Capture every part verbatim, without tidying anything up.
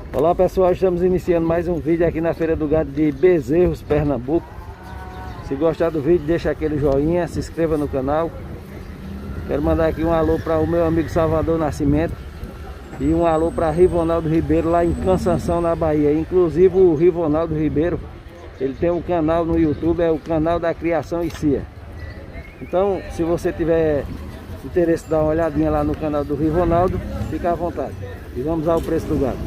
Olá pessoal, estamos iniciando mais um vídeo aqui na Feira do Gado de Bezerros, Pernambuco. Se gostar do vídeo, deixa aquele joinha, se inscreva no canal. Quero mandar aqui um alô para o meu amigo Salvador Nascimento e um alô para Rivonaldo Ribeiro lá em Cansanção, na Bahia. Inclusive o Rivonaldo Ribeiro, ele tem um canal no YouTube, é o canal da Criação e Cia. Então, se você tiver interesse de dar uma olhadinha lá no canal do Rivonaldo, fica à vontade. E vamos ao preço do gado.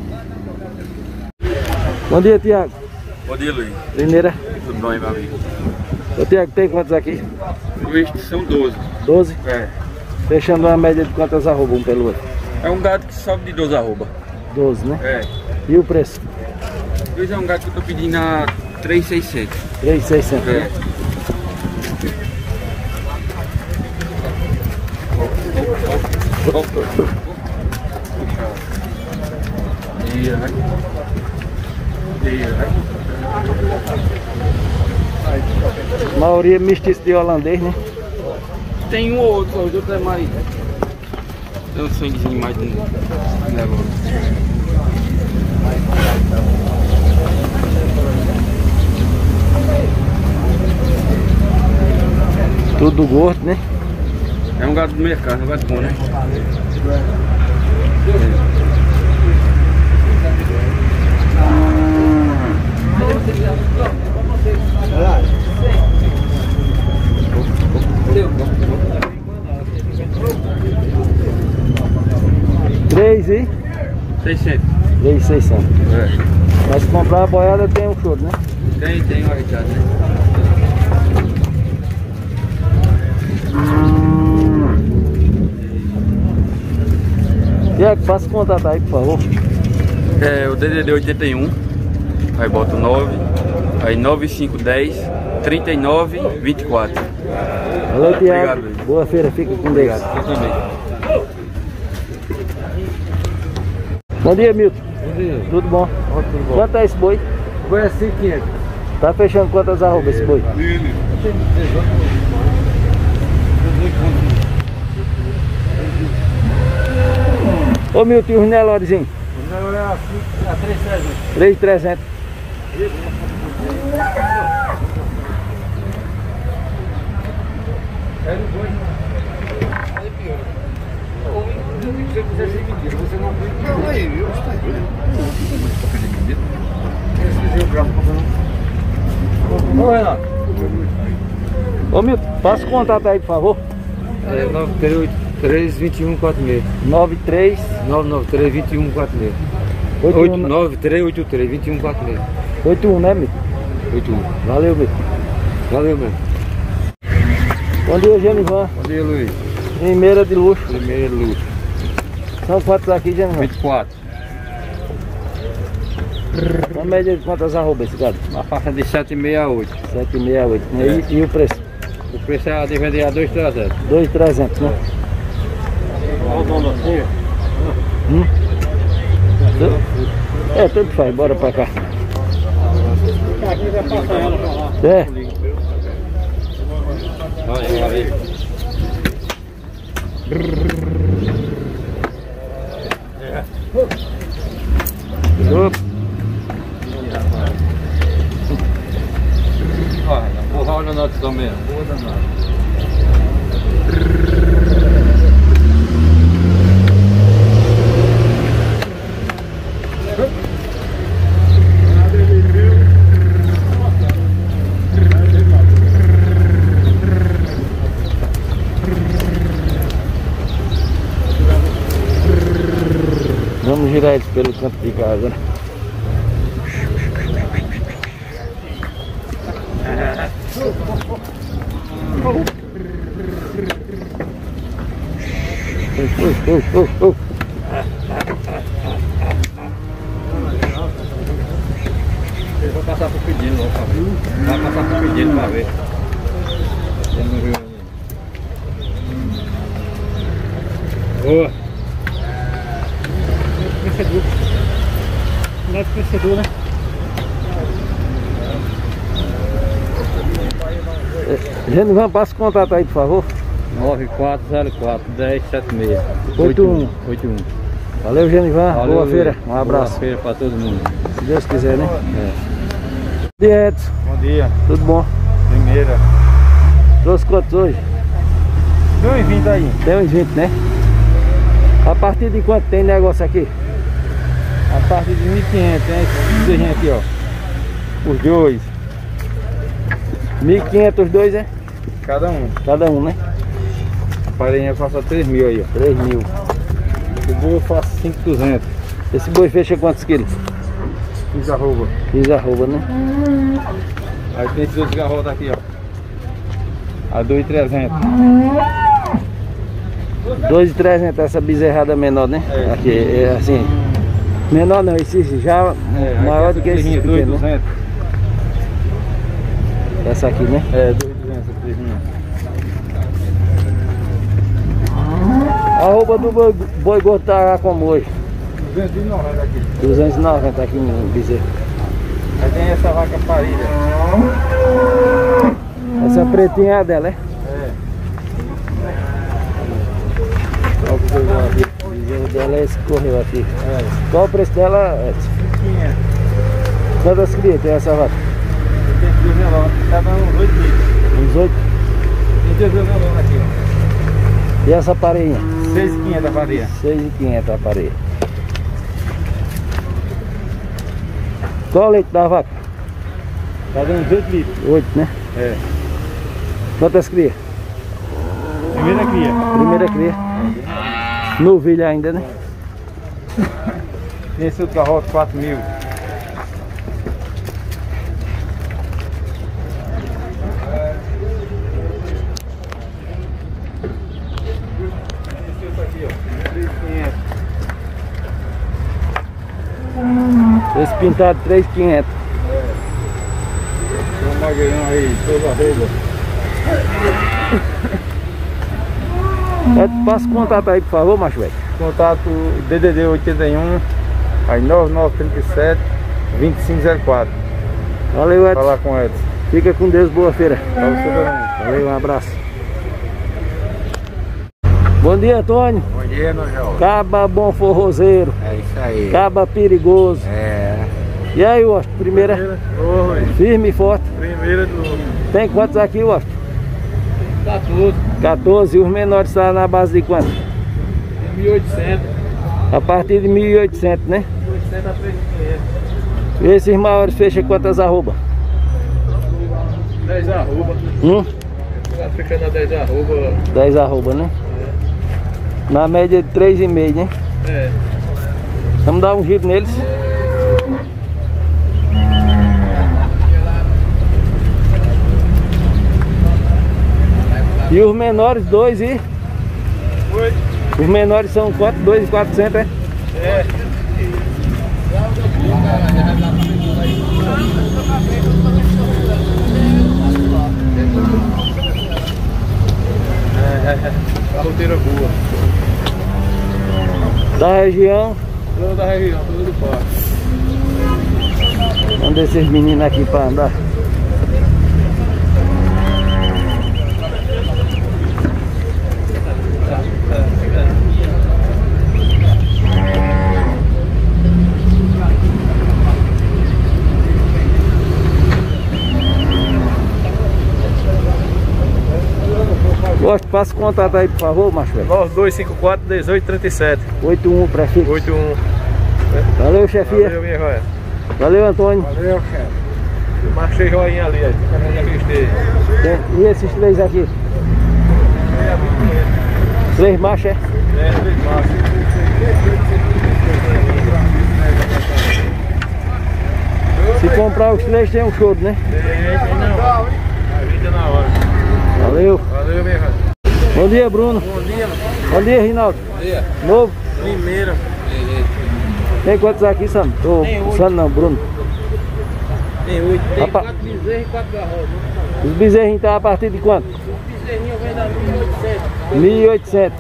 Bom dia, Tiago. Bom dia, Luiz. Primeira. Tudo bem, meu amigo? Ô, Tiago, tem quantos aqui? Estes são doze. doze? É. Fechando uma média de quantas arroba um pelo outro? É um gado que sobe de doze arroba. doze, né? É. E o preço? Luiz, é um gado que eu tô pedindo a três mil e seiscentos. três mil e seiscentos. É. Dia, vai. Dia, vai. A maioria mestiço de holandês, né? Tem um ou outro, os outros é mais. Tem um sanguezinho mais de negócio. Tudo gordo, né? É um gado do mercado, um gado bom, né? três e seiscentos. três mil e seiscentos. É. Mas se comprar a boiada tem um choro, né? Tem, tem uma retada, né? Tiago, faça contato aí, por favor. É o D D D oitenta e um, aí bota o nove, aí nove cinco um zero, trinta e nove, vinte e quatro. Valeu, Tiago. Obrigado. Boa feira, fica com Deus. Obrigado, eu também. Bom dia, Milton. Bom dia. Tudo bom? Ó, tudo bom. Quanto é esse boi? Foi assim quinhentos. Tá fechando quantas arrobas esse boi? Ô Milton, e os Nelorizinhos? Não, é assim, a três mil e trezentos. três mil e trezentos. É no dois. Aí pior. Se você quiser ser medido, você não aprende. Não, aí, eu estou doido. Esse é o gráfico. Ô, Renato. Ô Milton, passa o contato aí, por favor. É nove três três, vinte e um, quarenta e seis. nove três nove nove três, vinte e um, quarenta e seis. oito um, nove três oito três, vinte e um, quarenta e seis. oito um, né, Milton? oito um. Valeu, Milton. Valeu, mesmo. Bom dia, Genivan. Bom dia, Luiz. Primeira de luxo. Primeiro luxo. São quantos aqui, Genivan? vinte e quatro. Uma média de quantas arrobas esse gado? Uma faixa de sete vírgula sessenta e oito. sete vírgula sessenta e oito. É. E, e o preço? O preço é de vender a dois mil e trezentos. dois mil e trezentos, né? Olha o dono assim. Hum? É, tanto faz, bora pra cá. Aqui vai passar ela pra lá. É. Olha, olha. Opa. Olha, porra, olha o nosso também. Boa danada. Vamos girar eles pelo canto de cá agora. Oh, oh, oh, oh. Eu vou passar pro pedido, ó, pra ver. Vai passar pro pedido pra ver. Ele não viu ainda. Boa. Vencedor. Neto vencedor, né? Genivan, passa o contato aí, por favor. nove quatro zero quatro, um zero sete seis. oito um. oito um. Valeu, Genivan. Valeu, Boa feira. Um abraço. Boa feira pra todo mundo. Se Deus quiser, né? É. Bom dia, Edson. Bom dia. Tudo bom? Primeira. Trouxe quantos hoje? Tem uns vinte aí. Tem uns vinte, né? A partir de quanto tem negócio aqui? A partir de mil e quinhentos, tem esses bezerrinhos aqui, ó. Os dois. mil e quinhentos os dois, é? Cada um. Cada um, né? A parelhinha passa três mil aí, ó. três mil. O boi eu faço cinco mil e duzentos. Esse boi fecha quantos quilos? quinze arroba. quinze arroba, né? Aí tem esses outros garrotas aqui, ó. A dois mil e trezentos. dois mil e trezentos essa bezerrada menor, né? É. Aqui, é assim. Menor não, esse já É, maior do que esse dois mil e pequeno, né? duzentos. Essa aqui, né? É, dois mil e duzentos essa bezerrinha. A arroba do boi, boi gordo tá como hoje? duzentos e noventa aqui. duzentos e noventa aqui no bezerro. Aí tem essa vaca parida. Essa pretinha é dela, é? É. Olha o bezerro aqui. O bezerro dela é esse que correu aqui. É. Qual o preço dela, Edson? quinhentos. Quantas crias tem essa vaca? Tem dois melões. Tá dando uns oito quilos. Uns oito. Tem dois melões aqui, ó. E essa pareinha? seis mil e quinhentos a farinha. seis mil e quinhentos a parelha. Qual o leite da vaca? Tá dando oito litros. oito, né? É. Quantas crias? Primeira cria. Primeira cria. Novilha ainda, né? Tem esse outro garrote, quatro mil. Esse outro aqui, ó. três mil e quinhentos. Esse pintado três mil e quinhentos. Tem um magueirão aí, todo arroba. É, passa o contato aí, por favor, macho velho. Contato D D D oitenta e um, aí nove nove três sete, vinte e cinco zero quatro. Valeu, Edson. Falar com o Edson. Fica com Deus, boa feira. Pra você também. Valeu, um abraço. Bom dia, Antônio. Bom dia, meu jovem. Caba bom forrozeiro. É isso aí. Caba perigoso. É. E aí, Washington? Primeira? Oi, Firme e forte. primeira do Tem quantos aqui, Washington? tá tudo. quatorze. E os menores estão na base de quanto? mil e oitocentos. A partir de mil e oitocentos, né? mil e oitocentos a três mil e quinhentos. E esses maiores fecham quantas arroba? dez arroba. Hum? Tá ficando a dez arroba. dez arroba, né? Na média de três e meio, né? É. Vamos dar um giro neles. E os menores, dois e... Oi. Os menores são quanto? dois e quatrocentos, é? É. É, é, é. A roteira boa. Da região. Toda da região, tudo do parque. Vamos descer esses meninos aqui para andar. Gosto, passa o contato aí, por favor, macho velho. nove dois cinco quatro, dezoito trinta e sete. oito um para ficar. oito um. Valeu, chefia. Valeu, minha joia. Valeu, Antônio. Valeu, chefe. Marchei joinha ali, ó. Fica onde é que esteja. Tem- E esses três aqui? Três machos, é? É, três machos. Se comprar os três tem um choro, né? Tem, tem não. A vida na hora. Valeu. Valeu, minha joia. Bom dia, Bruno. Bom dia, mano. Bom dia, Rinaldo. Bom dia. Novo. Primeira. Tem quantos aqui, Sam? Ô, Tem oito. Sam não, Bruno. Tem oito. Tem Rapaz. quatro bezerros e quatro garrotes. Os bezerrinhos estão a partir de quanto? O bezerrinho vem da mil e oitocentos. mil e oitocentos.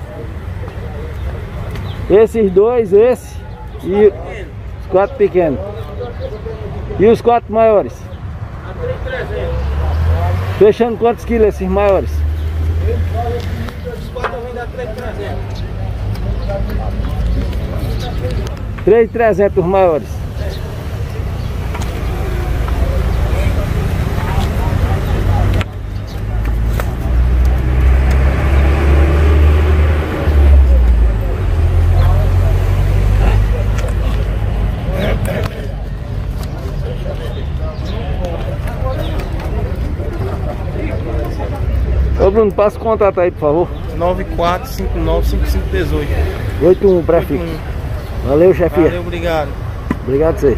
Esses dois, esse e os quatro pequenos. E os quatro maiores? A três mil e trezentos. Fechando quantos quilos esses maiores? Os quatro vêm da três mil e trezentos. três mil e trezentos os maiores. Ô Bruno, passa o contato aí, por favor. nove quatro cinco nove cinco cinco um oito. oito um prefixo. Valeu, chefia. Valeu, obrigado. Obrigado a você.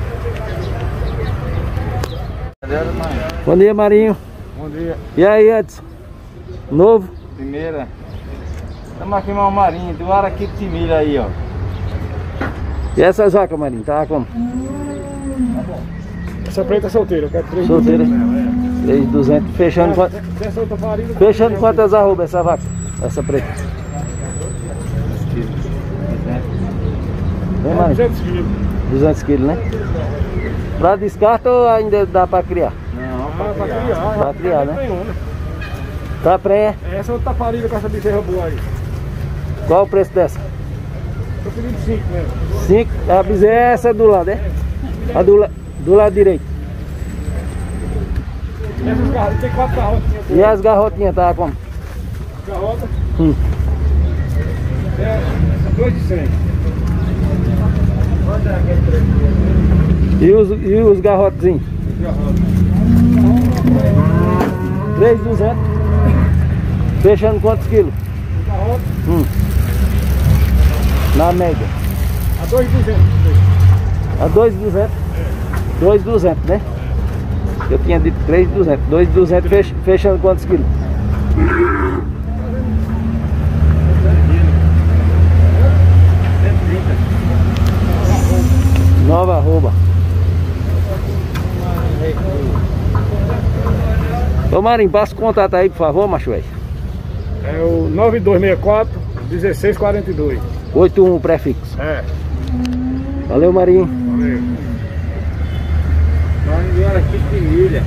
Bom dia, Marinho. Bom dia. E aí, Edson? Novo? Primeira. Estamos aqui no Marinho, do Araquito de milha aí, ó. E essas vacas, Marinho? Tá como? Essa preta é solteira, eu quero três. Solteira. três mil e duzentos. Fechando quantas? Fechando quantas arrobas essa vaca? Essa preta? Vem, Marinho. duzentos quilos. duzentos quilos, né? Pra descarta ou ainda dá pra criar? Não, Ah, pra criar. Pra criar, né? Tem uma. Tá prenha? Essa outra taparida com essa bezerra boa aí. Qual o preço dessa? Tô pedindo cinco mesmo. cinco. A bezerra é essa do lado, né? A do, la... do lado direito. Essas garrotas, tem quatro garrotinhas. E as garrotinhas, tá como? Garrota Hum. é dois de cem. E os, e os garrotezinhos? três mil e duzentos. Fechando quantos quilos? Garrota Hum. Na média. a dois de duzentos. A dois mil e duzentos. dois mil e duzentos, né? Eu tinha dito três mil e duzentos. dois mil e duzentos fech, fechando quantos quilos? Nova arroba. Ô Marinho, passa o contato aí, por favor, macho velho. É o nove dois seis quatro um seis quatro dois. oito um prefixo. É. Valeu, Marinho. Valeu. Marinho do Araquito de milha.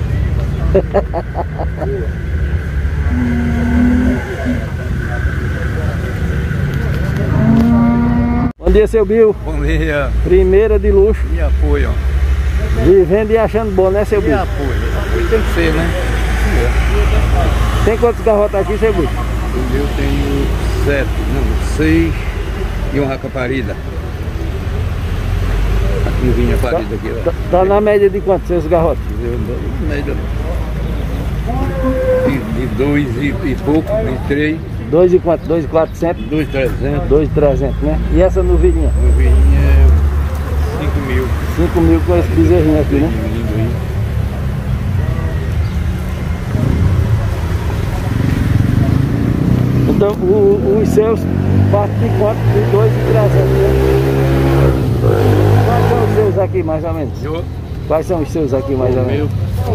Bom dia, seu Bill. Bom dia. Primeira de luxo. Me apoio. Vivendo e achando bom, né, seu Me Bill? apoio. Apoio tem que ser, né? Tem quantos garrotas aqui, seu Bill? O meu tenho sete, não, seis e uma raca parida. Aqui não vinha parida aqui, ó. Tá, tá na média de quantos seus garrotes? Eu dou média de, de dois e, e pouco, de três, Dois e quanto? Dois e quatrocentos? dois trezentos. Dois e trezentos, né? E essa novilhinha? No vinho é cinco mil. Cinco mil com esse bezerrinho aqui, né? Lindo aí. Então, o, os seus partem de quanto? De dois e trezentos, né? Quais são os seus aqui, mais ou menos? Eu, Quais são os seus aqui, mais ou o menos?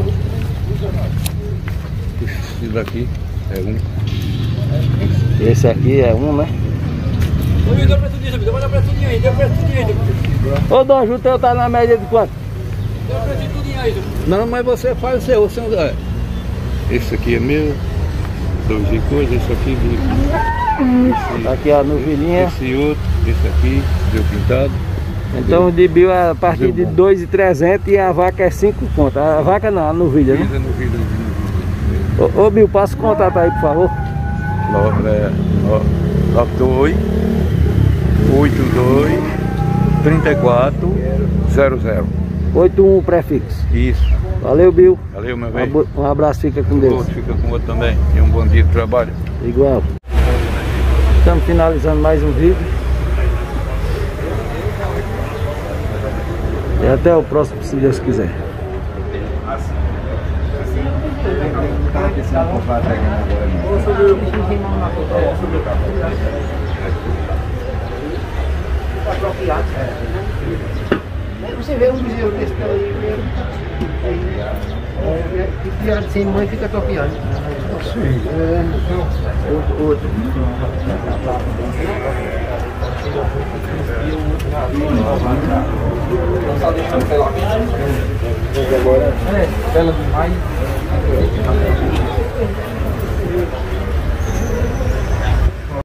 meu, esse daqui é um. Esse aqui é um, né? Ô, me dá pra tudinho, me dá pra tudinho aí, dá pra tudinho aí. Ô, Dom, o teu tá na média de quanto? Dá pra tudinho aí. Não, mas você faz o seu, você não dá. Esse aqui é meu, dois de coisa, esse aqui de. Esse, Aqui a novilhinha. esse outro, esse aqui, deu pintado. Então o de Bill é a partir Deu de bom. dois e trezentos e a vaca é cinco conto. A vaca não, a novilha, né? Pisa no vidro, no vidro. Ô, ô Bill, passa o contato aí, por favor. Nove, é, nove dois, oito dois, trinta e quatro, zero zero. oito um prefixo. Isso. Valeu, Bill. Valeu, meu Um velho. abo- Um abraço, fica com O Deus. outro fica com o outro também. E um bom dia de trabalho. Igual. Estamos finalizando mais um vídeo. E até o próximo, se Deus quiser. Você vê um bezerro desse pela aí, que piada sem mãe fica topiando. Sim. É, outro, outro.